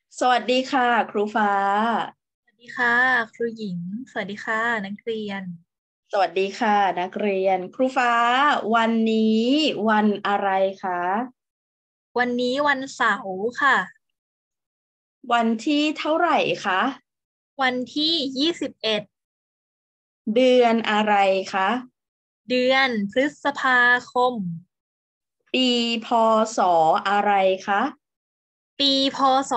สวัสดีค่ะครูฟ้าสวัสดีค่ะครูหญิงสวัสดีค่ะนักเรียนสวัสดีค่ะนักเรียนครูฟ้าวันนี้วันอะไรคะวันนี้วันเสาร์ค่ะวันที่เท่าไหร่คะวันที่21 เดือนอะไรคะเดือนพฤษภาคมปีพศอะไรคะปีพศ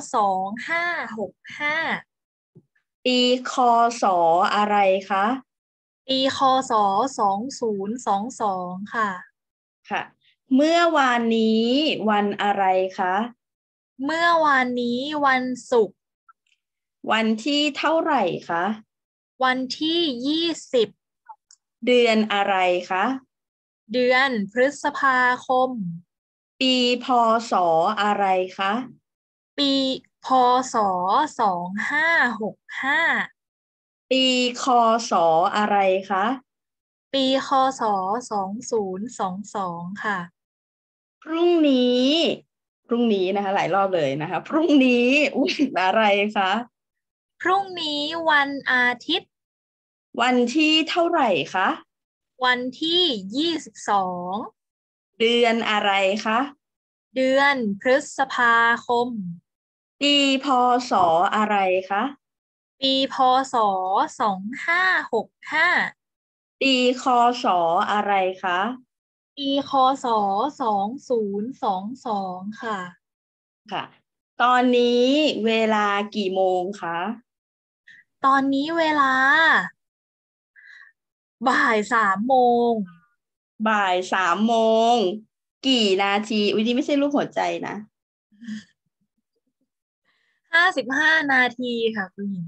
2565 ปีคศอะไรคะปีคศ2022ค่ะค่ะเมื่อวานนี้วันอะไรคะเมื่อวานนี้วันศุกร์วันที่เท่าไหร่คะวันที่20 เดือนอะไรคะเดือนพฤษภาคมปีพศอะไรคะปีพศ2565 ปีคศอะไรคะปีคศ2022ค่ะพรุ่งนี้พรุ่งนี้นะคะหลายรอบเลยนะคะพรุ่งนี้วันอะไรคะพรุ่งนี้วันอาทิตย์วันที่เท่าไหร่คะวันที่22 เดือนอะไรคะเดือนพฤษภาคมปีพศอะไรคะปีพศ2565 ปีคศอะไรคะปีคศ2022ค่ะค่ะตอนนี้เวลากี่โมงคะตอนนี้เวลาบ่าย 3 โมงบ่าย 3 โมงกี่นาทีอุ้ยนี่ไม่ใช่รูปหัวใจนะ 55 นาทีค่ะคุณหญิง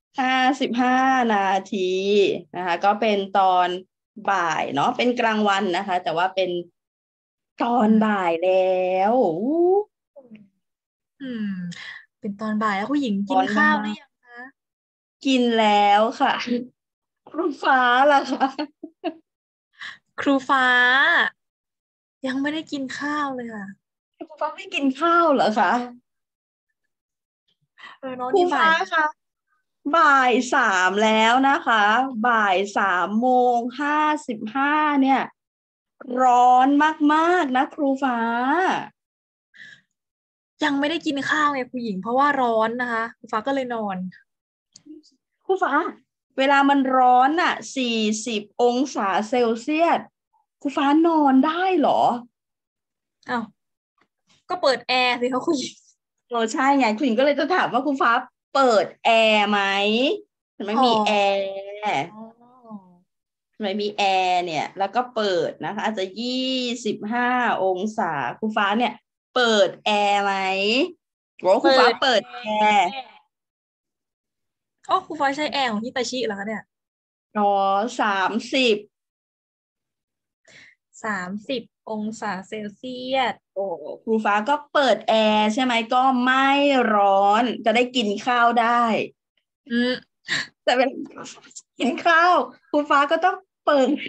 55 นาทีนะคะก็เป็นตอนบ่ายเนาะเป็นกลางวันนะคะแต่ว่าเป็นตออืมนบ่ายแล้วอู้อืมเป็นตอนบ่ายแล้วคุณหญิงตอนกินข้าวหรืมากอยังคะๆกินแล้วค่ะครูฟ้าล่ะคะครูฟ้ายังไม่ได้กินข้าวเลยค่ะครูฟ้าไม่กินข้าวเหรอคะน้องครูฟ้านี่บ่ายคะบ่าย 3แล้วนะคะบ่าย 3 โมง 55เนี่ยร้อนมากๆนะครูฟ้ายังไม่ได้กินข้าวไงคุณหญิงเพราะว่าร้อนนะคะครูฟ้าก็เลยนอนครูฟ้าเวลามันร้อนอ่ะ40 องศาเซลเซียสครูฟ้านอนได้เหรออ้าวก็เปิดแอร์สิคะคุณหญิงเออใช่ไงคุณหญิงก็เลยจะถามว่าครูฟ้าเปิดแอร์ไหมทำไมอ๋อมีแอร์อ๋อทำไมมีแอร์เนี่ยแล้วก็เปิดนะคะอาจจะ25 องศาครูฟ้าเนี่ยเปิดแอร์ไหมโอ้ครูเปิดฟ้าเปิดแอแอร์ร์อ๋อครูฟ้าใช้แอร์ของฮิตาชิเหรอคะเนี่ยอ๋อ30 30 องศาเซลเซียสโอ้ครูฟ้าก็เปิดแอร์ใช่ไหมก็ไม่ร้อนจะได้กินข้าวได้อืมแต่เป็นกินข้าวครูฟ้าก็ต้องเปิด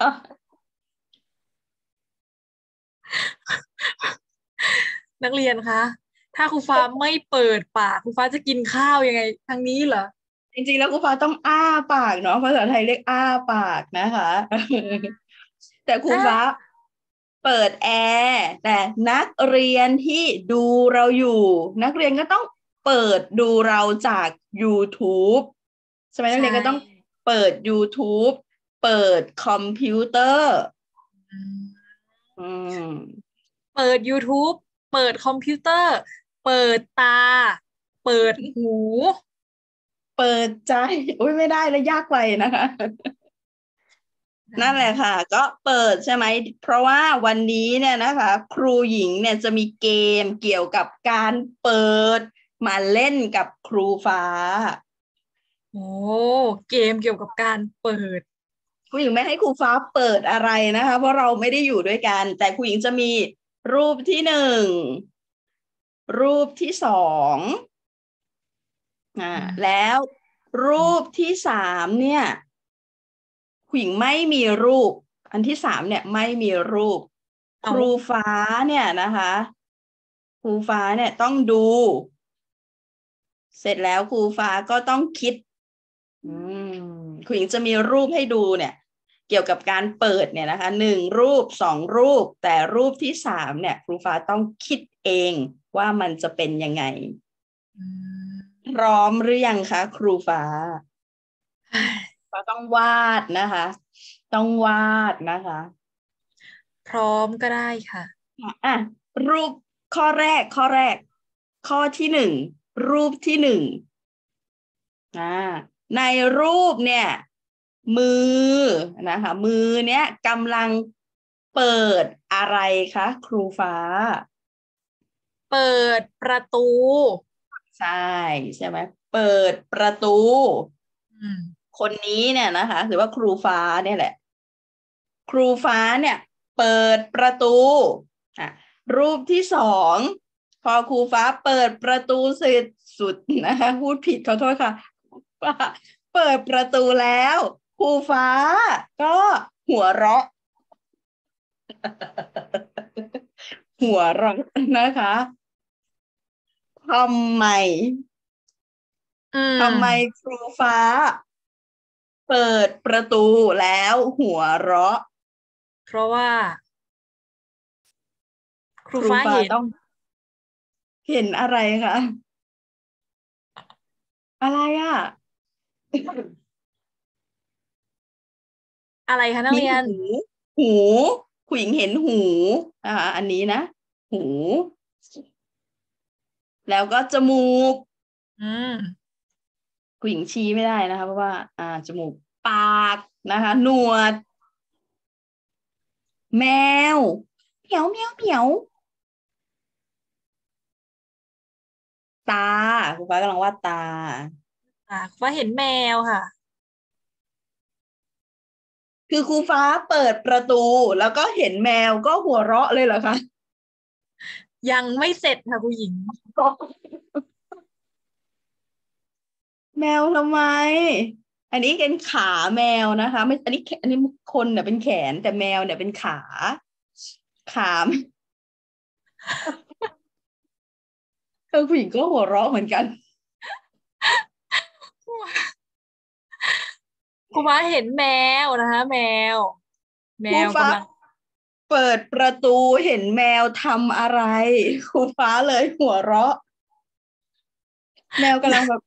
นักเรียนคะถ้าครูฟ้าไม่เปิดปากครูฟ้าจะกินข้าวยังไงทางนี้เหรอจริงๆแล้วครูฟ้าต้องอ้าปากเนาะภาษาไทยเรียกอ้าปากนะคะแต่ครูอ่ะฟ้าเปิดแอร์แต่นักเรียนที่ดูเราอยู่นักเรียนก็ต้องเปิดดูเราจาก YouTube ใช่ไหมนักใช่เรียนก็ต้องเปิด YouTube เปิดคอมพิวเตอร์อืมอืมเปิด YouTube เปิดคอมพิวเตอร์เปิดตาเปิดหูเปิดใจอุ้ยไม่ได้แล้วยากไปนะคะ นั่นแหละค่ะก็เปิดใช่ไหมเพราะว่าวันนี้เนี่ยนะคะครูหญิงเนี่ยจะมีเกมเกี่ยวกับการเปิดมาเล่นกับครูฟ้าโอ้เกมเกี่ยวกับการเปิดครูหญิงไม่ให้ครูฟ้าเปิดอะไรนะคะเพราะเราไม่ได้อยู่ด้วยกันแต่ครูหญิงจะมีรูปที่1รูปที่2 อืมแล้วรูปที่3เนี่ยครูหญิงไม่มีรูปอันที่3เนี่ยไม่มีรูปคเอารูฟ้าเนี่ยนะคะ ครูฟ้าเนี่ยต้องดูเสร็จแล้วครูฟ้าก็ต้องคิดคุณหญิงจะมีรูปให้ดูเนี่ย เกี่ยวกับการเปิดเนี่ยนะคะ1 รูป2 รูปแต่รูปที่3เนี่ยครูฟ้าต้องคิดเองว่ามันจะเป็นยังไงพร้อมหรือยังคะครูฟ้าต้องวาดนะคะ ต้องวาดนะคะพร้อมก็ได้ค่ะอ่ะรูปข้อแรกข้อที่รูปที่ในรูปเนี่ยมือนะคะมือเนี้ยกำลังเปิดอะไรคะครูฟ้าเปิดประตูใช่ใช่ไหมเปิดประตูคนนี้เนี่ยนะคะหรือว่าครูฟ้าเนี่ยแหละครูฟ้าเนี่ยเปิดประตูรูปที่2พอครูฟ้าเปิดประตูเสร็จสุดนะคะพูดผิดขอโทษค่ะเปิดประตูแล้วครูฟ้าก็หัวเราะหัวเราะนะคะทำไมครูฟ้าเปิดประตูแล้วหัวเราะเพราะว่าครูครูฟ้าเห็นฟ้าต้องเห็นอะไรคะอะไรอ่ะอะไรคะนักมีเรียนหูผู้หญิงเห็นหูอันนี้นะหูแล้วก็จมูกผู้หญิงชี้ไม่ได้นะคะเพราะว่าจมูกปากนะคะหนวดแมวเหมียวเหมียวเหมียวตาครูฟ้ากำลังวาดตาครูฟ้าเห็นแมวค่ะคือครูฟ้าเปิดประตูแล้วก็เห็นแมวก็หัวเราะเลยเหรอคะยังไม่เสร็จค่ะผู้หญิงแมวทำไมอันนี้เป็นขาแมวนะคะไม่อันนี้คนเนี่ยเป็นแขนแต่แมวเนี่ยเป็นขาผู้หญิงก็หัวเราะเหมือนกันครูฟ้าเห็นแมวนะคะแมวครูฟ้ากำลังเปิดประตูเห็นแมวทำอะไรครูฟ้าเลยหัวเราะแมวกำลังแบบ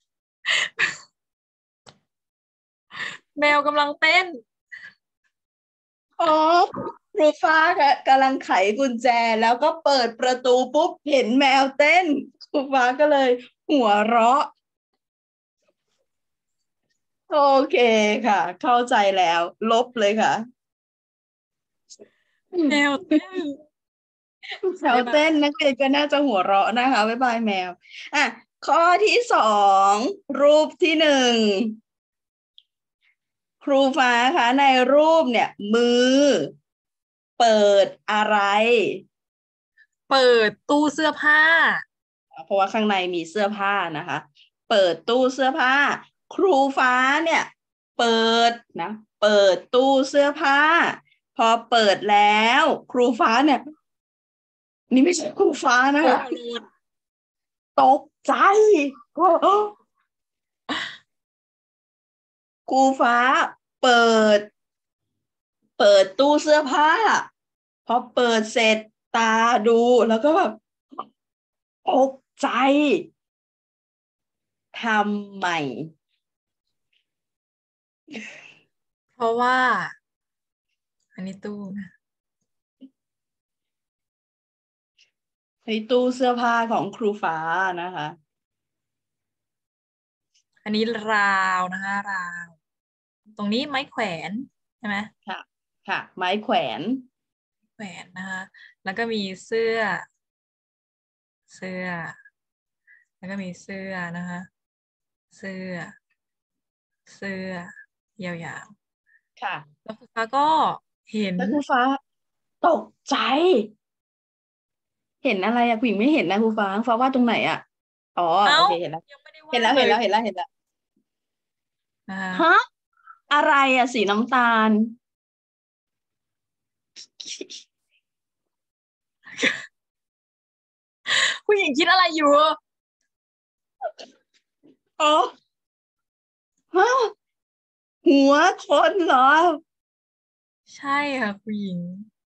แมวกำลังเต้นอ๋อครูฟ้ากำลังไขกุญแจแล้วก็เปิดประตูปุ๊บเห็นแมวเต้นครูฟ้าก็เลยหัวเราะโอเคค่ะเข้าใจแล้วลบเลยค่ะแมวเต้นแมวเต้นนักเรียนก็น่าจะหัวเราะนะคะบ๊ายบายแมวข้อที่2รูปที่1ครูฟ้าคะในรูปเนี่ยมือเปิดอะไรเปิดตู้เสื้อผ้าเพราะว่าข้างในมีเสื้อผ้านะคะเปิดตู้เสื้อผ้าครูฟ้าเนี่ยเปิดนะเปิดตู้เสื้อผ้าพอเปิดแล้วครูฟ้าเนี่ยนี่ไม่ใช่ครูฟ้านะคะตกใจครูฟ้าเปิดตู้เสื้อผ้าพอเปิดเสร็จตาดูแล้วก็แบบตกใจทำไมเพราะว่าอันนี้ตู้นะในตู้เสื้อผ้าของครูฟ้านะคะอันนี้ราวนะคะราวตรงนี้ไม้แขวนใช่ไหมค่ะค่ะไม้แขวนแขวนนะคะแล้วก็มีเสื้อเสื้อแล้วก็มีเสื้อนะคะเสื้อเสื้อยาวค่ะๆแล้วคุณฟ้าก็เห็นแล้วครูฟ้าตกใจเห็นอะไรอะผู้หญิงไม่เห็นนะครูฟ้าว่าตรงไหนอะอ๋อเอ้าโอเคเห็นแล้วยังไม่ได้เห็นแล้ววาดเลยนะคะฮะอะไรอะสีน้ำตาลผู้หญิงคิดอะไรอยู่อ๋อฮะหัวคนเหรอใช่ค่ะคุณหญิง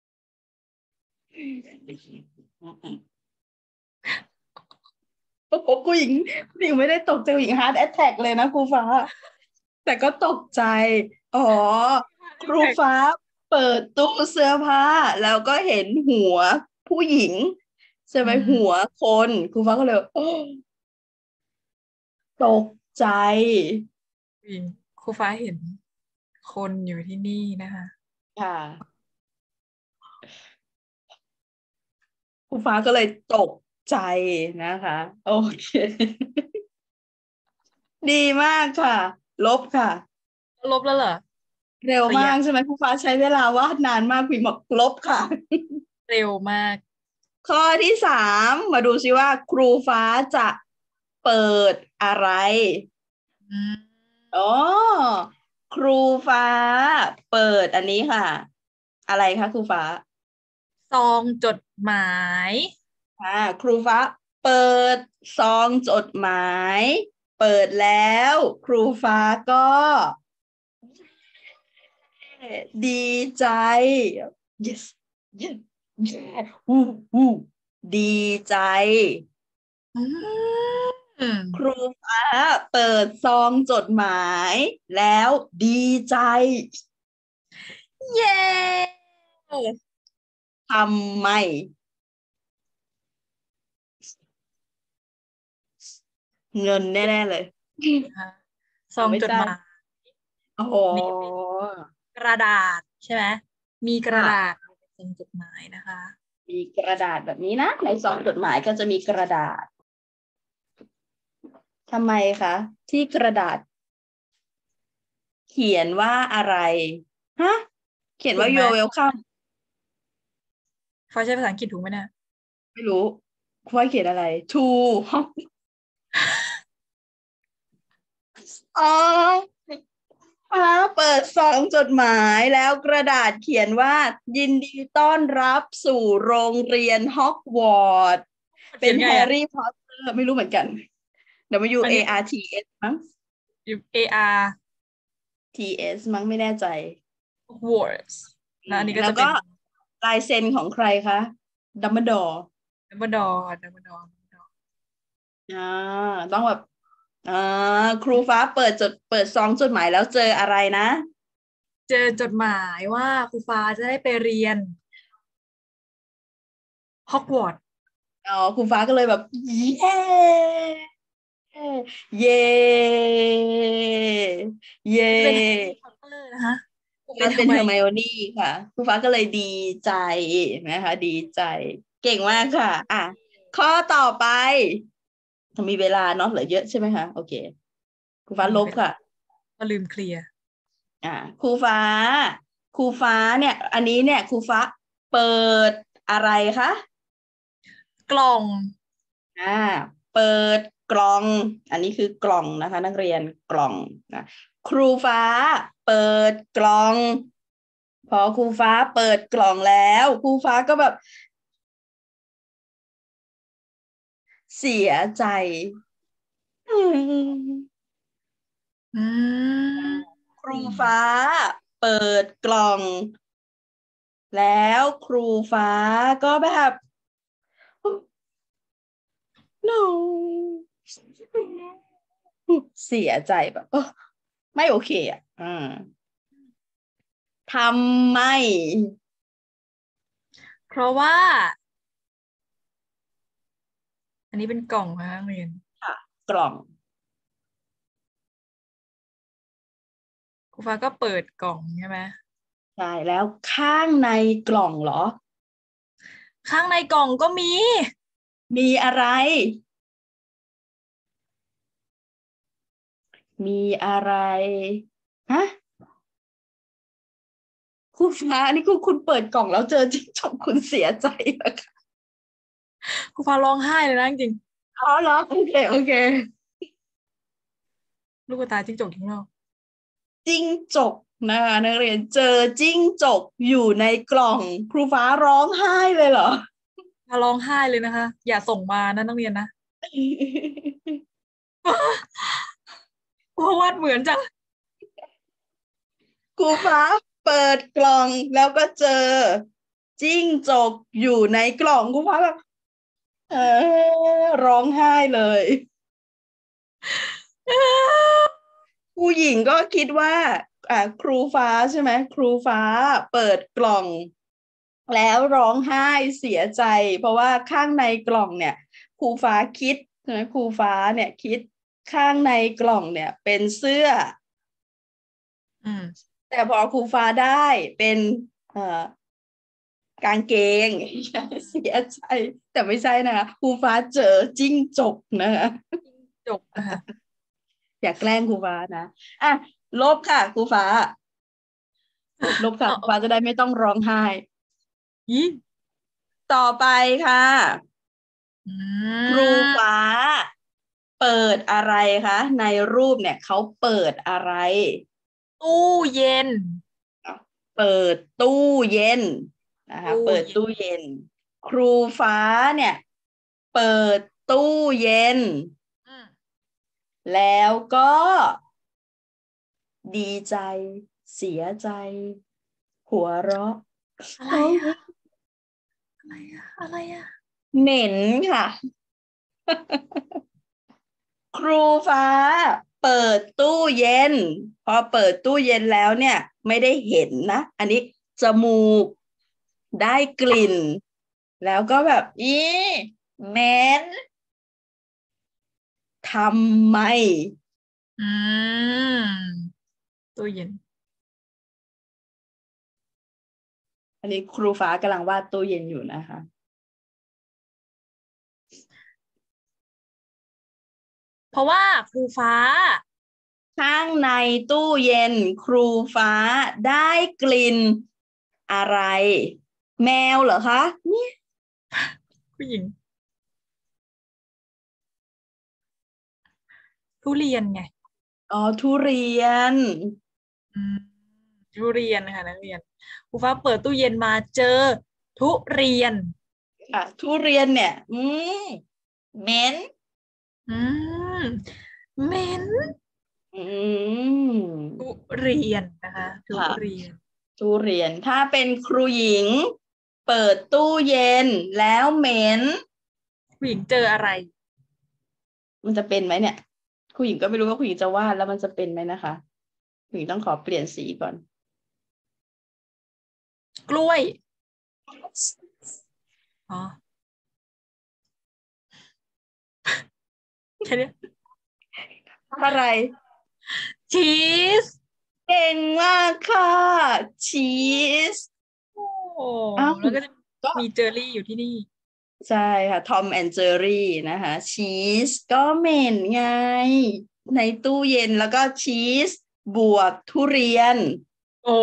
โอ้โหกูหญิงไม่ได้ตกใจกูหญิงฮาร์ดแอทแทกเลยนะครูฟ้าแต่ก็ตกใจอ๋อครูฟ้าเปิดตู้เสื้อผ้าแล้วก็เห็นหัวผู้หญิงใช่อืไหมหัวมคนครูฟ้าก็เลยโอ้ตกใจคุณหญิงครูฟ้าเห็นคนอยู่ที่นี่นะคะค่ะครูฟ้าก็เลยตกใจนะคะโอเคดีมากค่ะลบค่ะลบแล้วเหรอเร็วเคลียร์มากใช่ไหมครูฟ้าใช้เวลาวาดนานมากพิมพ์บอกลบค่ะเร็วมากข้อที่สามมาดูซิว่าครูฟ้าจะเปิดอะไรอืมอ๋อครูฟ้าเปิดอันนี้ค่ะอะไรคะครูฟ้าซองจดหมายครูฟ้าเปิดซองจดหมายเปิดแล้วครูฟ้าก็ดีใจ yes yes yes วู้วู้ดีใจอืมครูฟ้าเปิดซองจดหมายแล้วดีใจเย้ทำไมเงินแน่ๆเลยนะคะซองไม่ใช่จดหมายโอ้โหนี่เป็นกระดาษใช่ไหมมีกระค่ะดาษเป็นซองจดหมายนะคะมีกระดาษแบบนี้นะในซองจดหมายก็จะมีกระดาษทำไมคะที่กระดาษเขียนว่าอะไรฮะเขียนว่าถูกไหม you're welcome เขาใช้ภาษาอังกฤษถูกไหมเนี่ยไม่รู้คุณว่าเขียนอะไร to อ๋อ ฟ้าเปิดซองจดหมายแล้วกระดาษเขียนว่ายินดีต้อนรับสู่โรงเรียนฮอกวอตส์เป็นแฮเขียนไงอ่ะร์รี่พอตเตอร์ไม่รู้เหมือนกัน W อัน A นี้ R T S มั้ง AR T S มั้งไม่แน่ใจ words นะอันนี้ก็แล้วก็จะเป็นลายเซ็นของใครคะดัมเบิลดอร์ดัมเบิลดอร์ดัมเบิลดอร์อ่าต้องแบบอ่าครูฟ้าเปิดซองจดหมายแล้วเจออะไรนะเจอจดหมายว่าครูฟ้าจะได้ไปเรียนฮอกวอตส์อ๋อครูฟ้าก็เลยแบบเย้เย้เย้จะเป็นแฮร์รี่พอตเตอร์นะคะครูฟ้าเป็นทำไมเป็นเฮอร์ไมโอนี่ค่ะครูฟ้าก็เลยดีใจนะคะดีใจเก่งมากค่ะอ่ะข้อต่อไปมีเวลาเนาะเหลือเยอะใช่ไหมคะโอเคครูฟ้ามีเป็นลบค่ะก็ลืมเคลียร์อ่าครูฟ้าครูฟ้าเนี่ยอันนี้เนี่ยครูฟ้าเปิดอะไรคะกล่องอ่าเปิดกล่องอันนี้คือกล่องนะคะนักเรียนกล่องนะครูฟ้าเปิดกล่องพอครูฟ้าเปิดกล่องแล้วครูฟ้าก็แบบเสียใจอืมอืครูมฟ้าเปิดกล่องแล้วครูฟ้าก็แบบ no เสียใจแบบไม่โอเคอ่ะทำไมเพราะว่าอันนี้เป็นกล่องนะคะนักเรียนค่ะกล่องครูฟ้าก็เปิดกล่องใช่ไหมใช่แล้วข้างในกล่องเหรอข้างในกล่องก็มีมีอะไรมีอะไรฮะคุณฟ้าอันนี้คุณเปิดกล่องแล้วเจอจิ้งจกคุณเสียใจเหรอคะครูฟ้าร้องไห้เลยนะจริงอ๋อเหรอโอเคโอเคๆลูกตาจิ้งจกทิ้งเราจิ้งจกนะคะนักเรียนเจอจิ้งจกอยู่ในกล่องครูฟ้าร้องไห้เลยเหรอฟ้าร้องไห้เลยนะคะอย่าส่งมานะนักเรียนนะวาดเหมือนจังครูฟ้าเปิดกล่องแล้วก็เจอจิ้งจกอยู่ในกล่องครูฟ้าแบบร้องไห้เลย ผู้หญิงก็คิดว่าครูฟ้าใช่ไหมครูฟ้าเปิดกล่อง แล้วร้องไห้เสียใจ เพราะว่าข้างในกล่องเนี่ยครูฟ้าคิดใช่ไหมครูฟ้าเนี่ยคิดข้างในกล่องเนี่ยเป็นเสื้อ แต่พอครูฟ้าได้เป็นกางเกง เสียใจแต่ไม่ใช่นะคะครูฟ้าเจอจิ้งจกนะคะจบนะคะอยากแกล้งครูฟ้านะอ่ะลบค่ะครูฟ้าลบค่ะครูฟ้าจะได้ไม่ต้องร้องไห้ต่อไปค่ะครูฟ้าเปิดอะไรคะในรูปเนี่ยเขาเปิดอะไรตู้เย็นเปิดตู้เย็นนะคะเปิดตู้เย็นครูฟ้าเนี่ยเปิดตู้เย็นแล้วก็ดีใจเสียใจหัวเราะอะไรอะอะไรอะเหม็นค่ะ ครูฟ้าเปิดตู้เย็นพอเปิดตู้เย็นแล้วเนี่ยไม่ได้เห็นนะอันนี้จมูกได้กลิ่นแล้วก็แบบเหม็นทำไมตู้เย็นอันนี้ครูฟ้ากำลังวาดตู้เย็นอยู่นะคะเพราะว่าครูฟ้าข้างในตู้เย็นครูฟ้าได้กลิ่นอะไรแมวเหรอคะเนี่ยผู้หญิงทุเรียนไงอ๋อทุเรียนทุเรียนค่ะนักเรียนครูฟ้าเปิดตู้เย็นมาเจอทุเรียนค่ะทุเรียนเนี่ยเหม็นอืมเหม็นทุเรียนนะคะทุเรียนทุเรียนถ้าเป็นครูหญิงเปิดตู้เย็นแล้วเหม็นผู้หญิงเจออะไรมันจะเป็นไหมเนี่ยครูหญิงก็ไม่รู้ว่าครูหญิงจะวาดแล้วมันจะเป็นไหมนะคะครูหญิงต้องขอเปลี่ยนสีก่อนกล้วยอ๋อแค่นี้อะไรชีสเก่งมากค่ะชีสโอ้อ้าวแล้วก็จะก็มีเจอรี่อยู่ที่นี่ใช่ค่ะทอมแอนเจอรี่นะคะชีสก็เหม็นไงในตู้เย็นแล้วก็ชีสบวกทุเรียนโอ้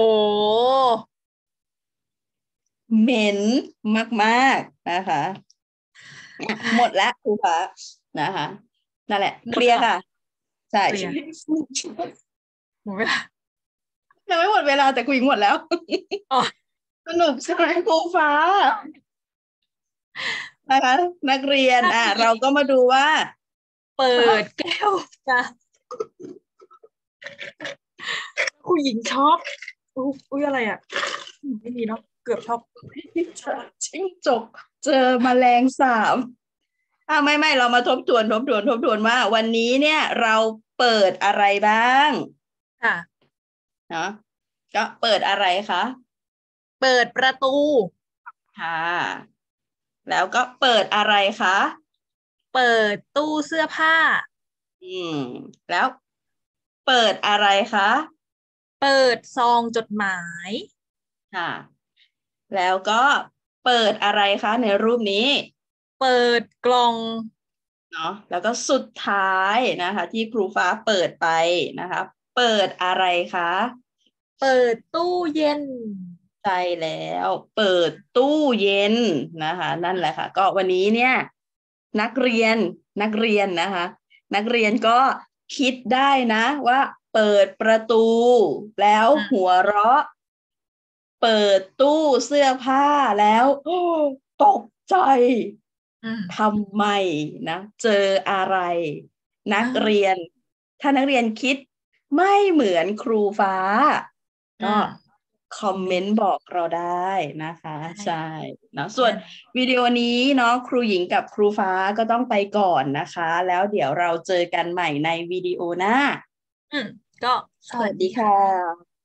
เหม็นมากๆนะคะหมดแล้วครูคะนะคะนั่นแหละเคลียร์ค่ะใช่เคลียร์หมดเวลายังไม่หมดเวลาแต่คุยหมดแล้วอ๋อสนุกใช่ไหมครูฟ้านะคะนักเรียนเราก็มาดูว่าเปิดแก้วจ้ะผู้หญิงช็อกอุ้ยอะไรอ่ะไม่มีเนาะเกือบช็อกจิ้งจกเจอแมลงสาบไม่เรามาทบทวนว่าวันนี้เนี่ยเราเปิดอะไรบ้างค่ะเนาะก็เปิดอะไรคะเปิดประตูค่ะแล้วก็เปิดอะไรคะเปิดตู้เสื้อผ้าแล้วเปิดอะไรคะเปิดซองจดหมายค่ะแล้วก็เปิดอะไรคะในรูปนี้เปิดกล่องเนาะแล้วก็สุดท้ายนะคะที่ครูฟ้าเปิดไปนะคะเปิดอะไรคะเปิดตู้เย็นใช่แล้วเปิดตู้เย็นนะคะนั่นแหละค่ะก็วันนี้เนี่ยนักเรียนนะคะนักเรียนก็คิดได้นะว่าเปิดประตูแล้วหัวเราะเปิดตู้เสื้อผ้าแล้วตกใจทำไมนะเจออะไรนักเรียนถ้านักเรียนคิดไม่เหมือนครูฟ้า ก็คอมเมนต์บอกเราได้นะคะใช่เนาะส่วนวิดีโอนี้เนาะครูหญิงกับครูฟ้าก็ต้องไปก่อนนะคะ แล้วเดี๋ยวเราเจอกันใหม่ในวิดีโอหน้าก็สวัสดีค่ะ